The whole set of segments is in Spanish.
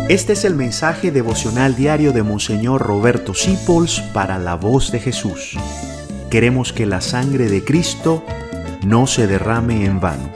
Este es el mensaje devocional diario de Monseñor Roberto Sipols para la Voz de Jesús. Queremos que la sangre de Cristo no se derrame en vano.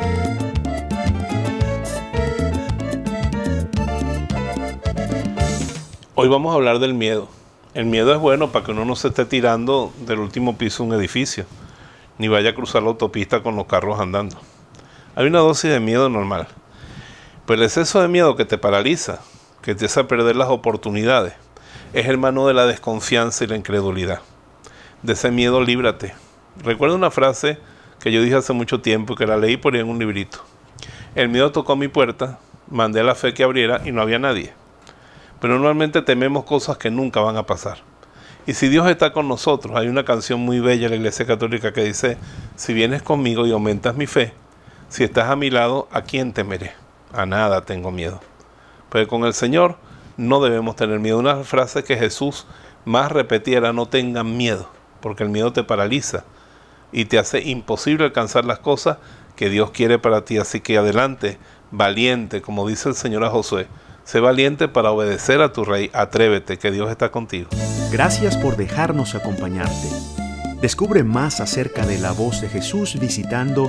Hoy vamos a hablar del miedo. El miedo es bueno para que uno no se esté tirando del último piso de un edificio, ni vaya a cruzar la autopista con los carros andando. Hay una dosis de miedo normal, pero el exceso de miedo que te paraliza, que te hace perder las oportunidades, es hermano de la desconfianza y la incredulidad. De ese miedo líbrate. Recuerdo una frase que yo dije hace mucho tiempo y que la leí por ahí en un librito. El miedo tocó mi puerta, mandé a la fe que abriera y no había nadie. Pero normalmente tememos cosas que nunca van a pasar. Y si Dios está con nosotros, hay una canción muy bella en la Iglesia Católica que dice: si vienes conmigo y aumentas mi fe, si estás a mi lado, ¿a quién temeré? A nada tengo miedo. Pero con el Señor no debemos tener miedo. Una frase que Jesús más repetía era: no tengan miedo, porque el miedo te paraliza y te hace imposible alcanzar las cosas que Dios quiere para ti. Así que adelante, valiente, como dice el Señor a Josué. Sé valiente para obedecer a tu rey. Atrévete, que Dios está contigo. Gracias por dejarnos acompañarte. Descubre más acerca de la Voz de Jesús visitando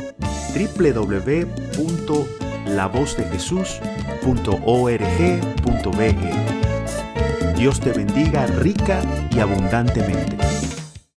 www.lavozdejesús.org.be. Dios te bendiga rica y abundantemente.